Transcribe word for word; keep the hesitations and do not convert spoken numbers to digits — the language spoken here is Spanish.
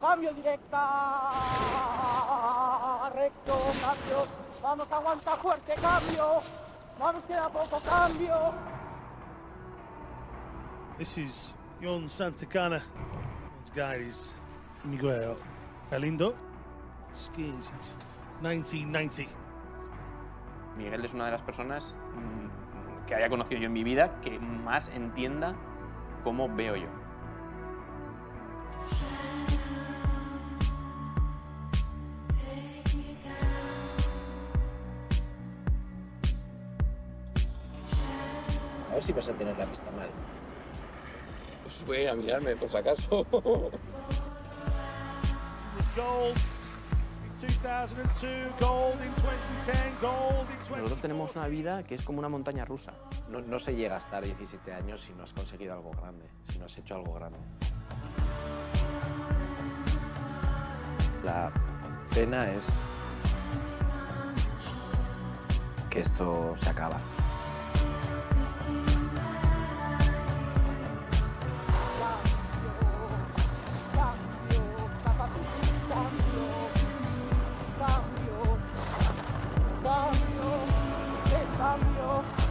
cambio directa, recto, cambio, vamos, aguanta fuerte, cambio, vamos, queda poco, cambio. This is Jon Santacana. This guy is Miguel Galindo, skiing since nineteen ninety. Miguel es una de las personas mmm, que haya conocido yo en mi vida que más entienda cómo veo yo. A ver si vas a tener la pista mal. Pues voy a ir a mirarme, por si acaso. Nosotros tenemos una vida que es como una montaña rusa. No, no se llega a estar diecisiete años si no has conseguido algo grande, si no has hecho algo grande. La pena es que esto se acaba. Cambio, cambio, cambio.